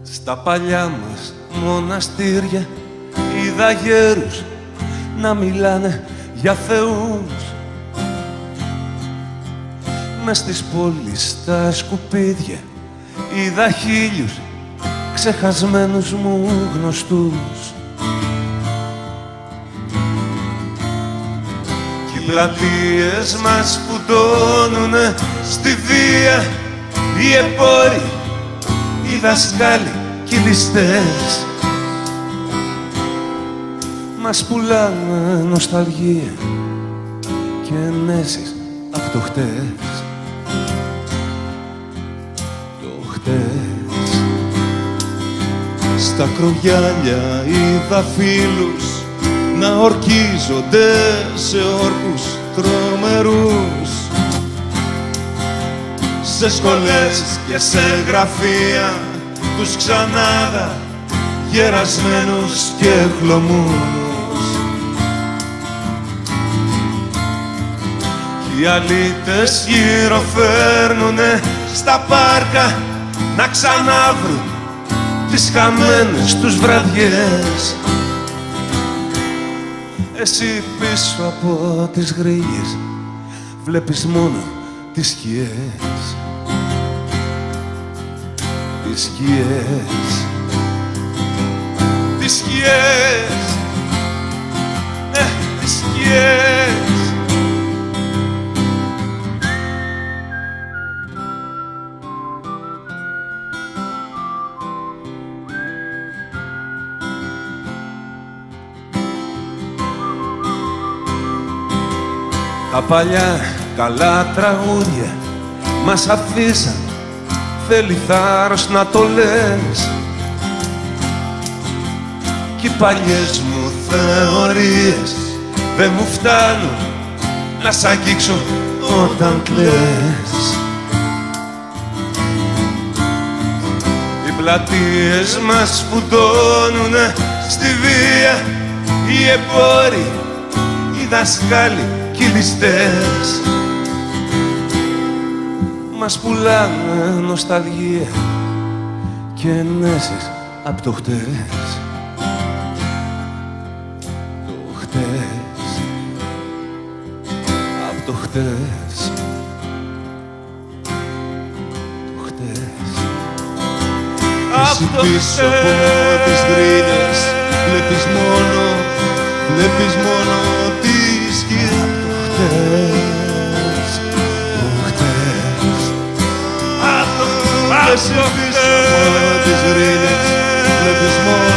Στα παλιά μας μοναστήρια είδα γέρους να μιλάνε για θεούς. Μες στις πόλεις στα σκουπίδια είδα χίλιους ξεχασμένους μου γνωστούς. Κι οι πλατείες μας φουντώνουνε στη βία, οι εμπόροι, οι δασκάλοι κι οι ληστές. Μας πουλάνε νοσταλγία και ενέσεις απ' το χτες. Το χτες. Στα κρογιάλια είδα φίλους να ορκίζονται σε όρκους τρομερούς. Σε σχολές και σε γραφεία τους ξανάδα γερασμένους και χλωμούς. Κι οι αλήτες γυροφέρνουνε στα πάρκα να ξανάβρουν τις χαμένες τους βραδιές. Εσύ πίσω από τις γρίλες βλέπεις μόνο τις σκιές. Τις σκιές. Τις σκιές. Ναι, τις σκιές. Τα παλιά καλά τραγούδια μας αφήσαν, θέλει θάρρος να το λες. Κι οι παλιές μου θεωρίες δεν μου φτάνουν να σ' αγγίξω όταν κλαις. Οι πλατείες μας φουντώνουνε στη βία, οι εμπόροι, οι δασκάλοι κι οι ληστές. Μας πουλάνε νοσταλγία και ενέσεις απ' το χτες. Το χτες. Απ' το χτες. Το χτες. Εσύ πίσω από τις γκρίνες βλέπεις μόνο τις σκιές. Το χτες. Το χτες. Εσύ πίσω από τις γκρίνες βλέπεις μόνο